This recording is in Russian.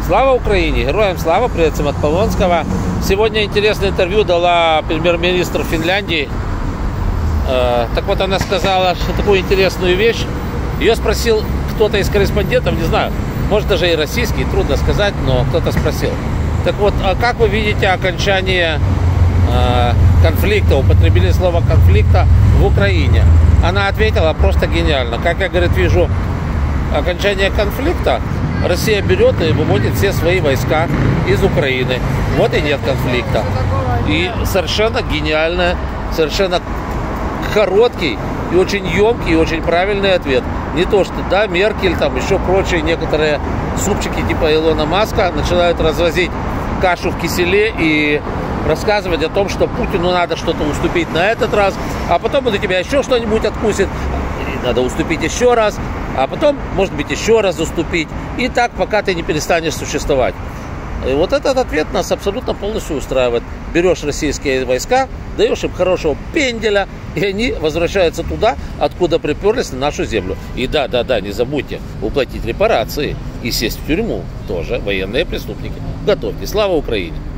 Слава Украине! Героям слава! Привет всем от Полонского. Сегодня интересное интервью дала премьер-министр Финляндии. Так вот, она сказала такую интересную вещь. Ее спросил кто-то из корреспондентов, не знаю, может даже и российский, трудно сказать, но кто-то спросил. Так вот, а как вы видите окончание конфликта, употребили слово конфликта в Украине? Она ответила просто гениально. Как я, говорит, вижу окончание конфликта, Россия берет и выводит все свои войска из Украины. Вот и нет конфликта. И совершенно гениальный, совершенно короткий и очень емкий, и очень правильный ответ. Не то, что да, Меркель, там еще прочие некоторые супчики типа Илона Маска начинают развозить кашу в киселе и рассказывать о том, что Путину надо что-то уступить на этот раз, а потом он у тебя еще что-нибудь откусит, и надо уступить еще раз, а потом, может быть, еще раз уступить. И так, пока ты не перестанешь существовать. И вот этот ответ нас абсолютно полностью устраивает. Берешь российские войска, даешь им хорошего пенделя, и они возвращаются туда, откуда приперлись, на нашу землю. И да, не забудьте уплатить репарации и сесть в тюрьму. Тоже военные преступники. Готовьте. Слава Украине!